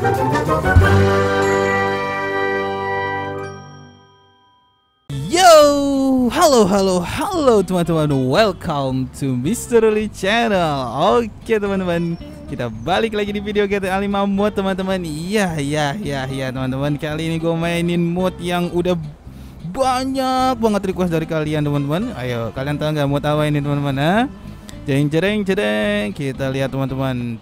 Yo, halo teman-teman, welcome to Mystery Channel. Oke teman-teman, kita balik lagi di video GTA 5 mod teman-teman. Iya teman-teman, kali ini gue mainin mod yang udah banyak banget request dari kalian teman-teman. Ayo, kalian tahu nggak mod apa ini teman-teman? Jeng, kita lihat teman-teman.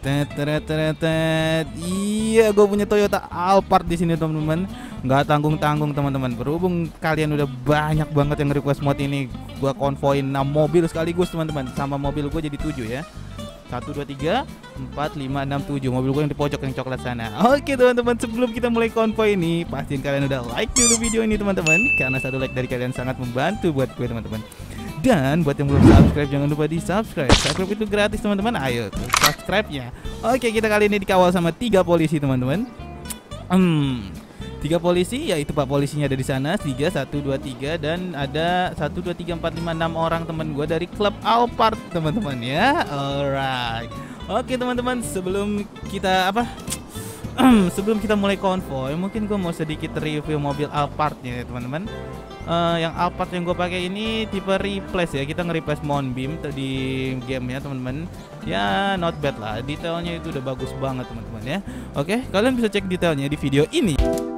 Iya, gue punya Toyota Alphard di sini teman-teman. Nggak tanggung-tanggung teman-teman. Berhubung kalian udah banyak banget yang request mod ini, gue konvoin 6 mobil sekaligus teman-teman. Sama mobil gue jadi 7 ya. 1, 2, 3, 4, 5, 6, 7. Mobil gue yang di pojok yang coklat sana. Oke teman-teman, sebelum kita mulai konvoy ini, pastiin kalian udah like dulu video ini teman-teman. Karena satu like dari kalian sangat membantu buat gue teman-teman. Dan buat yang belum subscribe, jangan lupa di subscribe. Subscribe itu gratis teman-teman. Ayo subscribe-nya. Oke, kita kali ini dikawal sama 3 polisi teman-teman. 3 polisi, yaitu Pak polisinya ada di sana. 3, 1, 2, 3. Dan ada 1, 2, 3, 4, 5, 6 orang teman gue dari klub Alphard teman-teman ya. Alright. Oke teman-teman, sebelum kita sebelum kita mulai konvoy, mungkin gue mau sedikit review mobil Alphardnya ya teman-teman. Yang Alphard yang gue pakai ini tipe replace ya. Kita nge-replace Moonbeam di game ya teman-teman. Ya not bad lah, detailnya itu udah bagus banget teman-teman ya. Oke, kalian bisa cek detailnya di video ini.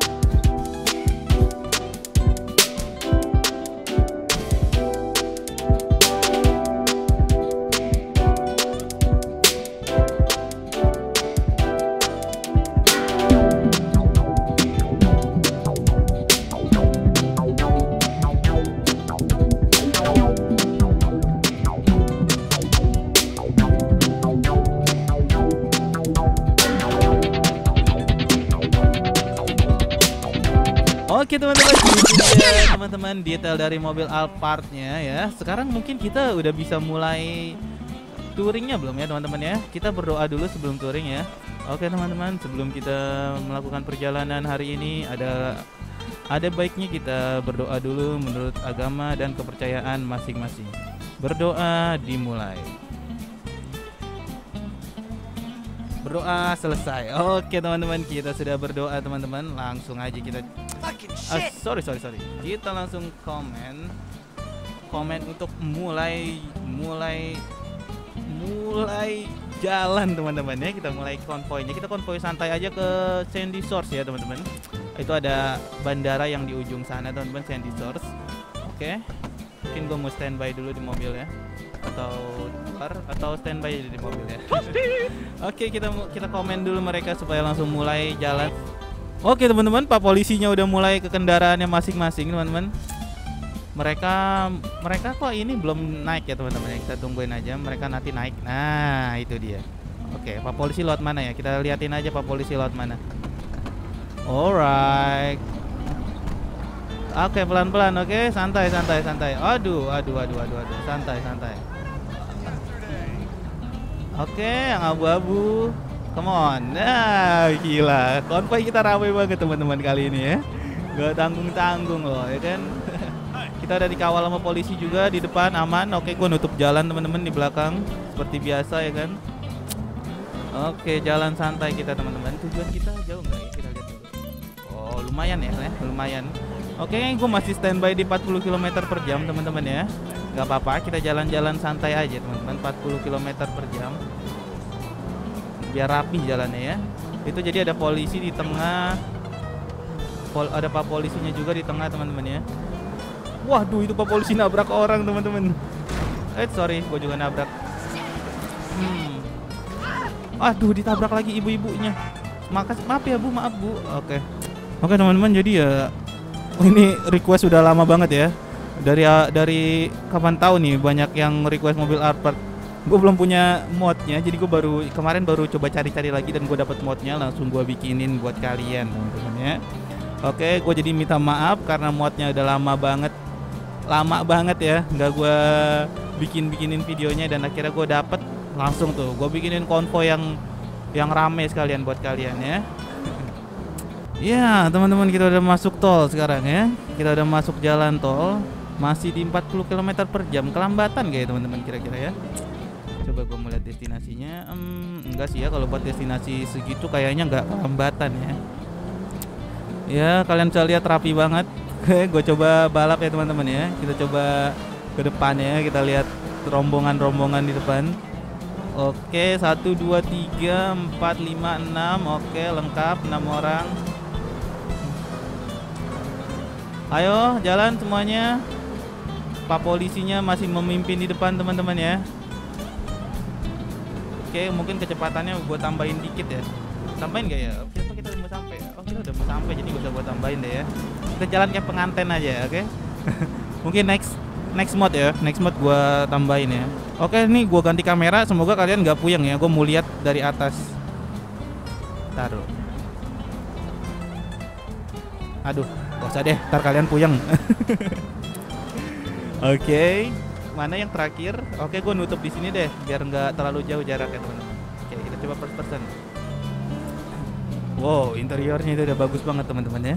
Oke teman-teman, detail dari mobil Alphardnya ya. Sekarang mungkin kita udah bisa mulai touringnya belum ya teman-teman ya. Kita berdoa dulu sebelum touring ya. Oke teman-teman, sebelum kita melakukan perjalanan hari ini, ada baiknya kita berdoa dulu menurut agama dan kepercayaan masing-masing. Berdoa dimulai. Berdoa selesai. Oke teman-teman, kita sudah berdoa teman-teman. Langsung aja kita sorry. Kita langsung komen untuk mulai jalan teman-teman ya. Kita mulai konvoynya. Kita konvoy santai aja ke Sandy Shores ya teman-teman. Itu ada bandara yang di ujung sana teman-teman, Sandy Shores. Oke. Mungkin gue mau standby dulu di mobil ya. Atau standby di mobil ya. Oke, kita komen dulu mereka supaya langsung mulai jalan. Oke teman-teman, Pak polisinya udah mulai ke kendaraannya masing-masing teman-teman. Mereka kok ini belum naik ya teman-teman. Kita tungguin aja mereka nanti naik. Nah, itu dia. Oke, Pak polisi lewat mana ya? Kita liatin aja Pak polisi lewat mana. Alright. Oke, pelan-pelan. Oke, santai. Aduh. Santai. Oke, yang abu-abu. Come on. Nah, gila. Konvoy kita ramai banget teman-teman kali ini ya. Gak tanggung-tanggung loh, ya kan. Kita udah dikawal sama polisi juga di depan, aman. Oke, gue nutup jalan teman-teman di belakang seperti biasa ya kan. Oke, jalan santai kita teman-teman. Tujuan kita jauh nggak ya? Kita lihat dulu. Oh, lumayan ya, lumayan. Oke, gue masih standby di 40 km per jam teman-teman ya. Gak apa-apa, kita jalan-jalan santai aja teman-teman. 40 km per jam. Biar rapi jalannya ya. Itu jadi ada polisi di tengah. Ada Pak polisinya juga di tengah teman-teman ya. Waduh, itu Pak polisi nabrak orang teman-teman. Sorry, gue juga nabrak. Aduh, ditabrak lagi ibu-ibunya. Maaf ya Bu, maaf Bu. Oke teman-teman, jadi ya ini request udah lama banget ya. Dari kapan tahu nih banyak yang request mobil Alphard. Gue belum punya modnya, jadi gue kemarin baru coba cari-cari lagi dan gue dapet modnya, langsung gue bikinin buat kalian teman-teman ya. Oke, gue jadi minta maaf karena modnya udah lama banget ya, nggak gue bikinin videonya, dan akhirnya gue dapet langsung tuh gue bikinin konvoy yang rame sekalian buat kalian ya. Ya teman-teman, kita udah masuk tol sekarang ya. Kita udah masuk jalan tol, masih di 40 km per jam. Kelambatan kayak teman-teman kira-kira ya. Coba gue melihat destinasinya. Enggak sih ya, kalau buat destinasi segitu kayaknya nggak kelambatan ya. Ya kalian bisa lihat rapi banget. Gue coba balap ya teman-teman ya. Kita coba ke depan ya. Kita lihat rombongan-rombongan di depan. Oke, 1, 2, 3, 4, 5, 6. Oke, lengkap 6 orang. Ayo jalan semuanya. Pak polisinya masih memimpin di depan teman-teman ya. Oke, mungkin kecepatannya gue tambahin dikit ya. Tambahin gak ya? Kita udah mau sampai. Oh, kita udah mau sampai, jadi gak usah gue tambahin deh ya. Kita jalan kayak penganten aja, oke? Mungkin next mode ya. Next mode gue tambahin ya. Oke, ini gue ganti kamera. Semoga kalian gak puyeng ya. Gue mau lihat dari atas. Taruh. Aduh, gak usah deh. Ntar kalian puyeng. Oke. Mana yang terakhir? Oke, gue nutup di sini deh biar nggak terlalu jauh jaraknya teman-teman. Oke, kita coba first person. Wow, interiornya itu udah bagus banget teman-teman ya.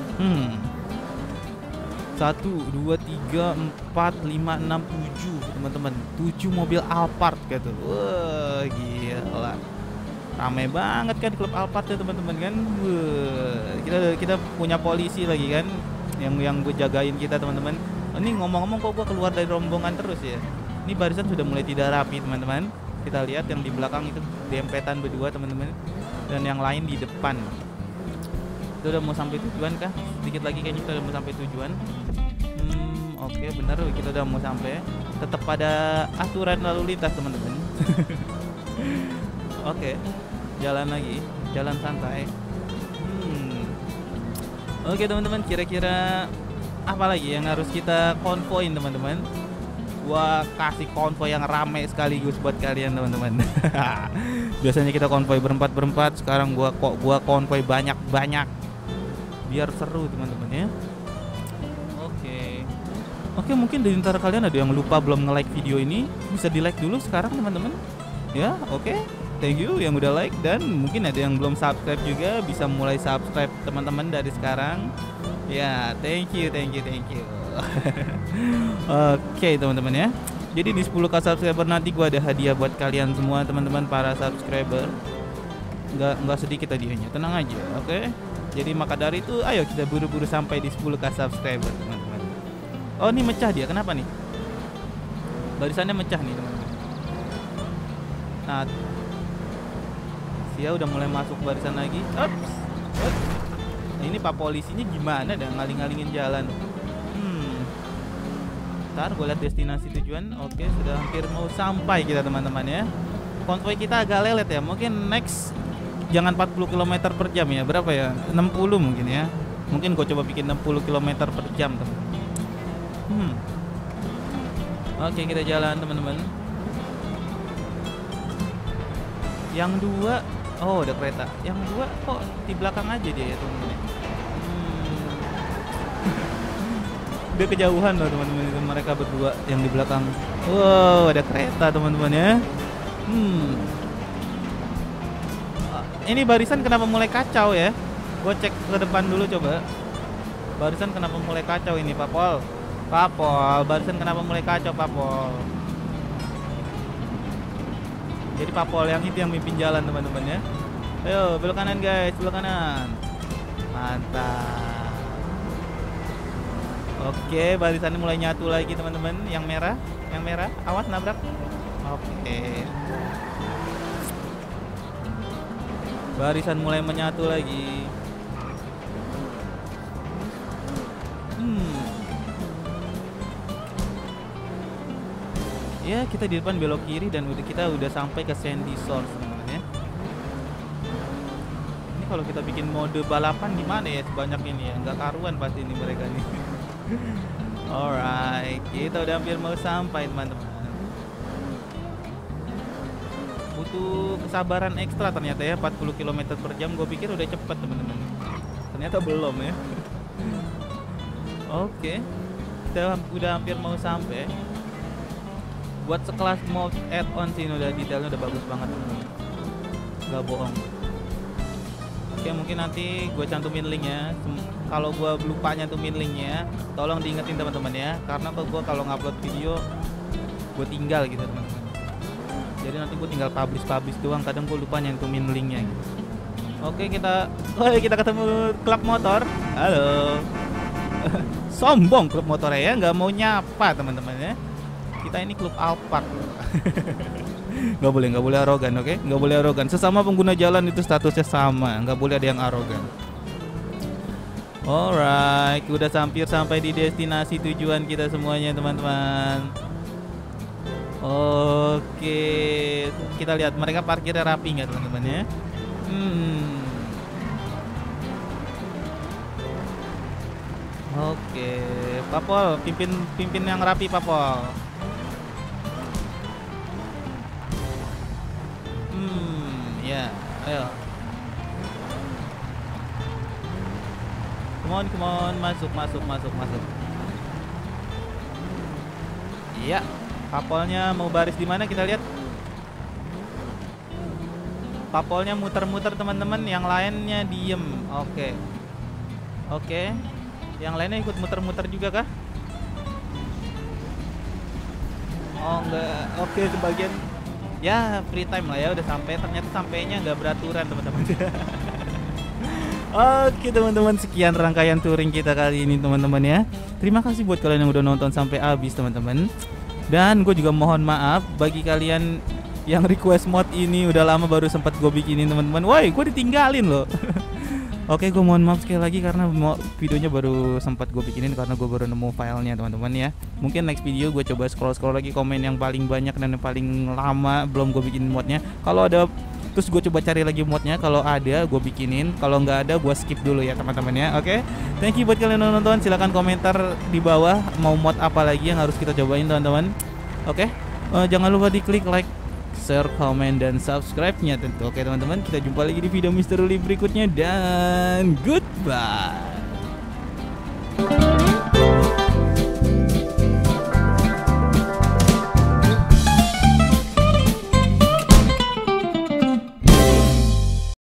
1, 2, 3, 4, 5, 6, 7 teman-teman. 7 mobil Alphard gitu. Wah, gila. Ramai banget kan klub Alphard ya teman-teman kan. Wah, kita punya polisi lagi kan yang gue jagain kita teman-teman. Ini ngomong-ngomong kok gue keluar dari rombongan terus ya. Ini barisan sudah mulai tidak rapi teman-teman. Kita lihat yang di belakang itu dempetan berdua teman-teman. Dan yang lain di depan. Itu udah mau sampai tujuan kah? Sedikit lagi kayaknya kita udah mau sampai tujuan. Oke, benar kita udah mau sampai. Tetap pada aturan lalu lintas teman-teman. Oke, jalan lagi, jalan santai. Oke teman-teman, kira-kira apa lagi yang harus kita konvoin teman-teman? Gua kasih konvoy yang rame sekaligus buat kalian teman-teman. Biasanya kita konvoy berempat, sekarang gua konvoy banyak-banyak. Biar seru teman-teman ya. Oke, mungkin di antara kalian ada yang lupa belum nge-like video ini, bisa di-like dulu sekarang teman-teman. Ya, oke. Thank you yang udah like, dan mungkin ada yang belum subscribe juga, bisa mulai subscribe teman-teman dari sekarang. Ya, thank you. Oke teman-teman ya. Jadi di 10k subscriber nanti gua ada hadiah buat kalian semua teman-teman para subscriber. Nggak sedikit hadiahnya, tenang aja, oke? Jadi maka dari itu, ayo kita buru-buru sampai di 10k subscriber teman-teman. Oh, ini mecah dia, kenapa nih? Barisannya mecah nih teman-teman. Nah, dia udah mulai masuk barisan lagi. Ups. Ini pak polisinya gimana dah ngaling-ngalingin jalan. Ntar gue lihat destinasi tujuan. Oke, sudah hampir mau sampai kita teman-teman ya. Konvoy kita agak lelet ya. Mungkin next jangan 40 km per jam ya. Berapa ya? 60 mungkin ya. Mungkin gue coba bikin 60 km per jam teman. Oke, kita jalan teman-teman. Yang dua, oh ada kereta. Yang dua kok di belakang aja dia ya teman-teman. Udah kejauhan loh teman-teman, itu mereka berdua yang di belakang. Wow, ada kereta teman-teman ya. Ini barisan kenapa mulai kacau ya? Gue cek ke depan dulu coba. Barisan kenapa mulai kacau ini Pak Pol? Barisan kenapa mulai kacau Pak Pol? Jadi Pak Pol yang itu yang mimpin jalan teman-teman ya. Ayo belok kanan guys, belok kanan. Mantap. Oke, barisannya mulai nyatu lagi teman-teman. Yang merah, awas nabrak. Oke. Barisan mulai menyatu lagi. Ya, kita di depan belok kiri dan kita udah sampai ke Sandy Shores teman-teman ya. Ini kalau kita bikin mode balapan gimana ya sebanyak ini ya? Nggak karuan pasti ini mereka nih. Alright, kita udah hampir mau sampai teman-teman. Butuh kesabaran ekstra ternyata ya, 40 km per jam. Gue pikir udah cepet teman-teman. Ternyata belum ya. Oke, kita udah hampir mau sampai. Buat sekelas mode add-on sih udah detailnya udah bagus banget teman-teman. Gak bohong. Oke, mungkin nanti gue cantumin linknya. Kalau gue lupa nyantumin linknya, tolong diingetin teman-teman ya. Karena gue kalau ngupload video gue tinggal gitu teman-teman. Jadi nanti gue tinggal publish doang. Kadang gue lupa nyantumin linknya gitu. Oke, kita ketemu klub motor. Halo. Sombong klub motornya ya, nggak mau nyapa teman-teman ya. Kita ini klub Alphard. Nggak boleh arogan, oke? Nggak boleh arogan. Sesama pengguna jalan itu statusnya sama, nggak boleh ada yang arogan. Alright, udah sampai di destinasi tujuan kita semuanya teman-teman. Oke, kita lihat mereka parkirnya rapi nggak teman-teman ya? Oke, Papol, pimpin yang rapi Papol. Ya, ayo. Come on, masuk. Iya, Papolnya mau baris di mana kita lihat. Papolnya muter-muter teman-teman, yang lainnya diem. Oke. Yang lainnya ikut muter-muter juga kah? Oh enggak. Oke, sebagian ya free time lah ya, udah sampai. Ternyata sampainya nggak beraturan teman-teman. Oke teman-teman, sekian rangkaian touring kita kali ini teman-teman ya. Terima kasih buat kalian yang udah nonton sampai habis teman-teman. Dan gue juga mohon maaf bagi kalian yang request mod ini udah lama baru sempat gue bikinin teman-teman. Woi, gue ditinggalin loh. Oke, gue mohon maaf sekali lagi karena videonya baru sempat gue bikinin karena gue baru nemu filenya teman-teman ya. Mungkin next video gue coba scroll lagi komen yang paling banyak dan yang paling lama belum gue bikinin modnya. Kalau ada, terus gue coba cari lagi modnya. Kalau ada gue bikinin, kalau nggak ada gue skip dulu ya teman-teman ya. Oke, thank you buat kalian yang nonton. Silahkan komentar di bawah mau mod apa lagi yang harus kita cobain teman-teman. Oke, jangan lupa diklik like, share, komen, dan subscribe-nya tentu. Oke teman-teman, kita jumpa lagi di video Mr. Uli berikutnya dan goodbye.